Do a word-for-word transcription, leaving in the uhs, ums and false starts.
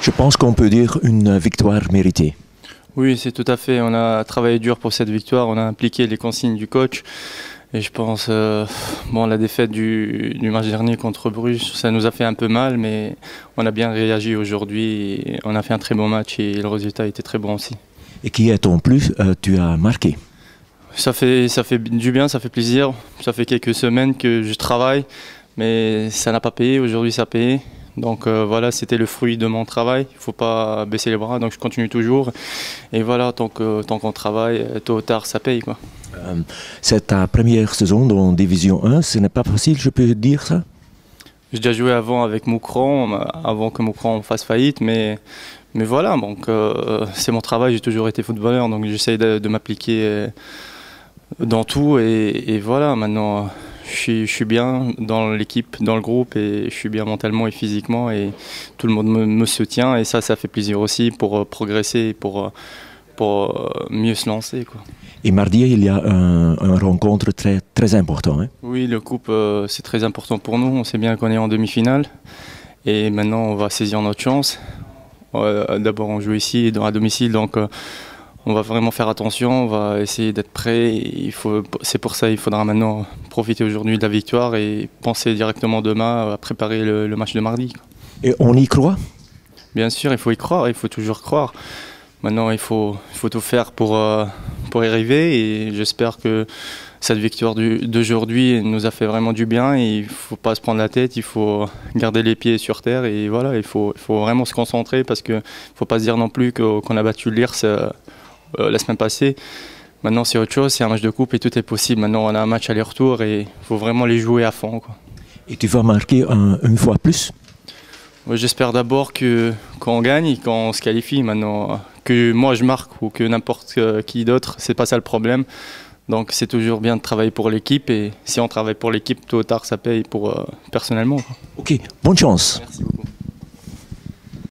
Je pense qu'on peut dire une victoire méritée. Oui, c'est tout à fait. On a travaillé dur pour cette victoire. On a appliqué les consignes du coach. Et je pense, euh, bon, la défaite du, du match dernier contre Bruges, ça nous a fait un peu mal, mais on a bien réagi aujourd'hui. Et on a fait un très bon match et le résultat était très bon aussi. Et qui est en plus, euh, tu as marqué? Ça fait, ça fait du bien, ça fait plaisir. Ça fait quelques semaines que je travaille, mais ça n'a pas payé. Aujourd'hui, ça a payé. Donc euh, voilà, c'était le fruit de mon travail. Il ne faut pas baisser les bras, donc je continue toujours. Et voilà, tant qu'on tant qu'on travaille, tôt ou tard, ça paye, quoi. Euh, c'est ta première saison dans Division un, ce n'est pas facile, je peux dire ça? J'ai déjà joué avant avec Moucron, avant que Moucron fasse faillite, mais, mais voilà, donc euh, c'est mon travail, j'ai toujours été footballeur, donc j'essaye de, de m'appliquer dans tout. Et, et voilà, maintenant, je suis, je suis bien dans l'équipe, dans le groupe, et je suis bien mentalement et physiquement, et tout le monde me, me soutient, et ça, ça fait plaisir aussi pour progresser, pour, pour mieux se lancer, quoi. Et mardi, il y a un, un rencontre très, très important. Hein? Oui, le coupe, euh, c'est très important pour nous. On sait bien qu'on est en demi-finale. Et maintenant, on va saisir notre chance. Euh, D'abord, on joue ici, à domicile, donc euh, on va vraiment faire attention. On va essayer d'être prêt. C'est pour ça qu'il faudra maintenant profiter aujourd'hui de la victoire et penser directement demain à préparer le, le match de mardi, quoi. Et on y croit? Bien sûr, il faut y croire, il faut toujours croire. Maintenant, il faut, il faut tout faire pour, euh, pour y arriver, et j'espère que cette victoire d'aujourd'hui nous a fait vraiment du bien. Et il ne faut pas se prendre la tête, il faut garder les pieds sur terre, et voilà, il faut, il faut vraiment se concentrer, parce qu'il ne faut pas se dire non plus qu'on a battu l'I R S euh, euh, la semaine passée. Maintenant, c'est autre chose, c'est un match de coupe et tout est possible. Maintenant, on a un match aller-retour et il faut vraiment les jouer à fond, quoi. Et tu vas marquer un, une fois plus? J'espère d'abord que qu'on gagne et qu'on se qualifie. Maintenant, que moi je marque ou que n'importe qui d'autre, c'est pas ça le problème. Donc c'est toujours bien de travailler pour l'équipe, et si on travaille pour l'équipe, tôt ou tard ça paye pour euh, personnellement, quoi. Ok, bonne chance. Merci beaucoup.